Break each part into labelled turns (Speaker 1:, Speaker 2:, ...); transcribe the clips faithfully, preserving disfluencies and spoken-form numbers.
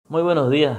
Speaker 1: Muy buenos días.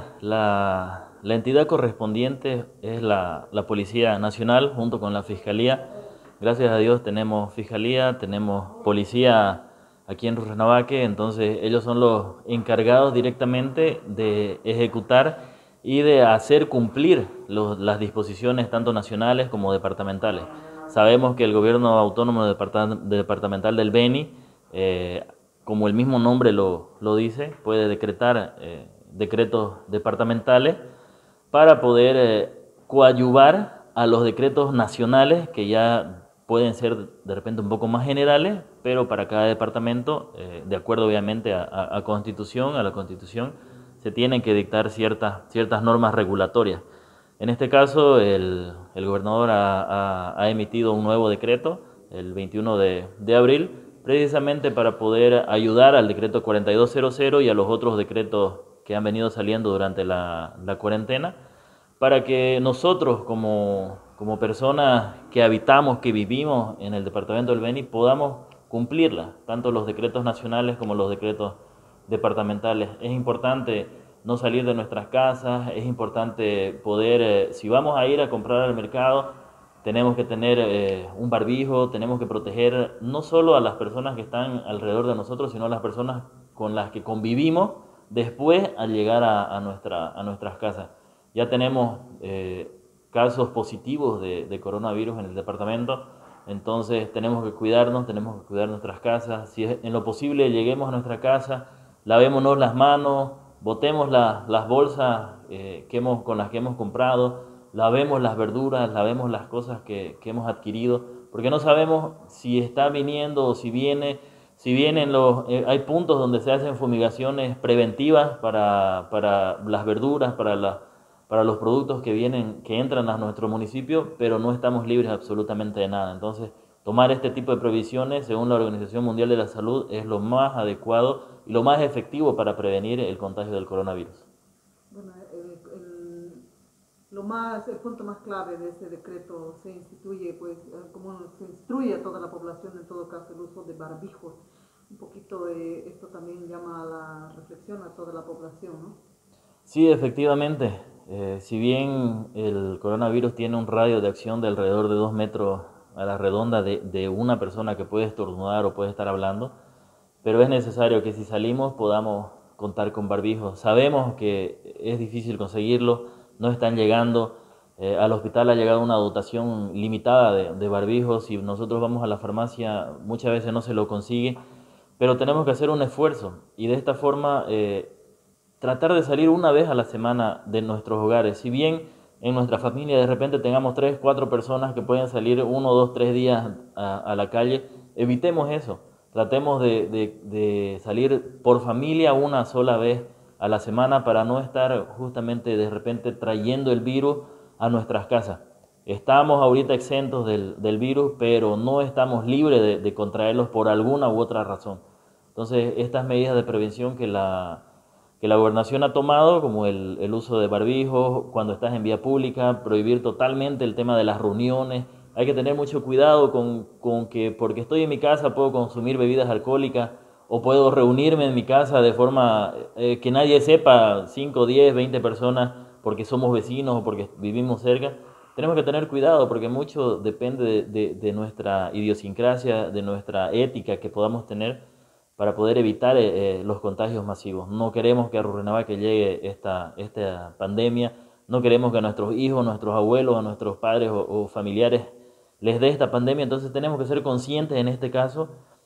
Speaker 1: La, la entidad correspondiente es la, la Policía Nacional junto con la Fiscalía. Gracias a Dios tenemos Fiscalía, tenemos Policía aquí en Rurrenabaque, entonces ellos son los encargados directamente de ejecutar y de hacer cumplir los- las disposiciones tanto nacionales como departamentales. Sabemos que el gobierno autónomo departa- departamental del Beni, eh, como el mismo nombre lo, lo dice, puede decretar eh, decretos departamentales para poder eh, coadyuvar a los decretos nacionales que ya pueden ser de repente un poco más generales, pero para cada departamento, eh, de acuerdo obviamente a, a, a Constitución, a la Constitución, se tienen que dictar ciertas, ciertas normas regulatorias. En este caso, el, el gobernador ha, ha- ha emitido un nuevo decreto el veintiuno de, de abril, precisamente para poder ayudar al decreto cuarenta y dos cero y a los otros decretos que han venido saliendo durante la, la cuarentena, para que nosotros como, como personas que habitamos, que vivimos en el departamento del Beni, podamos cumplirla, tanto los decretos nacionales como los decretos departamentales. Es importante no salir de nuestras casas, es importante poder, eh, si vamos a ir a comprar al mercado, tenemos que tener eh, un barbijo, tenemos que proteger no solo a las personas que están alrededor de nosotros, sino a las personas con las que convivimos después al llegar a, a, nuestra, a nuestras casas. Ya tenemos eh, casos positivos de, de coronavirus en el departamento, entonces tenemos que cuidarnos, tenemos que cuidar nuestras casas. Si es, en lo posible lleguemos a nuestra casa, lavémonos las manos, botemos la, las bolsas eh, que hemos, con las que hemos comprado, lavemos las verduras, lavemos las cosas que, que hemos adquirido, porque no sabemos si está viniendo o si viene. Si vienen los, eh, hay puntos donde se hacen fumigaciones preventivas para, para las verduras, para, la, para los productos que vienen, que entran a nuestro municipio, pero no estamos libres absolutamente de nada. Entonces, tomar este tipo de previsiones, según la Organización Mundial de la Salud, es lo más adecuado y lo más efectivo para prevenir el contagio del coronavirus.
Speaker 2: Bueno, el, el- lo más, el punto más clave de ese decreto se instituye, pues, eh, como se instruye a toda la población, en todo caso, el uso de barbijos. Un poquito de esto también llama a la reflexión a toda la población, ¿no?
Speaker 1: Sí, efectivamente. Eh, si bien el coronavirus tiene un radio de acción de alrededor de dos metros a la redonda de, de una persona que puede estornudar o puede estar hablando, pero es necesario que si salimos podamos contar con barbijos. Sabemos que es difícil conseguirlo, no están llegando. Eh, al hospital ha llegado una dotación limitada de, de barbijos. Si nosotros vamos a la farmacia, muchas veces no se lo consigue, pero tenemos que hacer un esfuerzo y de esta forma eh, tratar de salir una vez a la semana de nuestros hogares. Si bien en nuestra familia de repente tengamos tres, cuatro personas que pueden salir uno, dos, tres días a, a la calle, evitemos eso. Tratemos de, de, de salir por familia una sola vez a la semana para no estar justamente de repente trayendo el virus a nuestras casas. Estamos ahorita exentos del, del virus, pero no estamos libres de, de contraerlos por alguna u otra razón. Entonces, estas medidas de prevención que la, que la gobernación ha tomado, como el, el uso de barbijos, cuando estás en vía pública, prohibir totalmente el tema de las reuniones. Hay que tener mucho cuidado con, con que porque estoy en mi casa puedo consumir bebidas alcohólicas o puedo reunirme en mi casa de forma eh, que nadie sepa, cinco, diez, veinte personas, porque somos vecinos o porque vivimos cerca. Tenemos que tener cuidado porque mucho depende de, de, de nuestra idiosincrasia, de nuestra ética que podamos tener para poder evitar eh, eh, los contagios masivos. No queremos que a Rurrenabaque llegue esta, esta pandemia, no queremos que a nuestros hijos, nuestros abuelos, a nuestros padres o, o familiares les dé esta pandemia, entonces tenemos que ser conscientes en este caso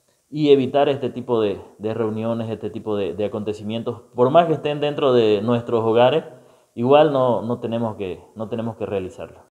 Speaker 1: y evitar este tipo de, de reuniones, este tipo de, de acontecimientos, por más que estén dentro de nuestros hogares, igual no, no tenemos que, no tenemos que realizarlo.